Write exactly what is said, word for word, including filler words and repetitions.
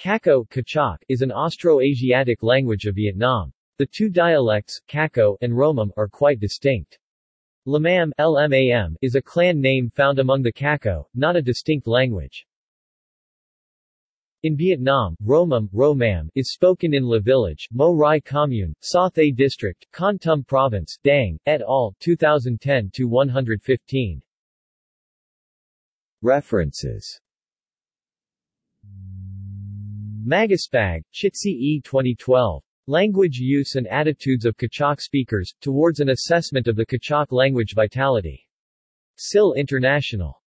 Kaco Kachak, is an Austro-Asiatic language of Vietnam. The two dialects, Kaco and Romam, are quite distinct. Lamam L M A M is a clan name found among the Kaco, not a distinct language. In Vietnam, Romam, Romam, is spoken in La Village, Mo Rai Commune, Sa Thay District, Con Tum Province, Dang, et al., twenty ten to one fifteen. References. Magaspag, Chitsi E. twenty twelve. Language Use and Attitudes of Kachak Speakers, Towards an Assessment of the Kachak Language Vitality. S I L International.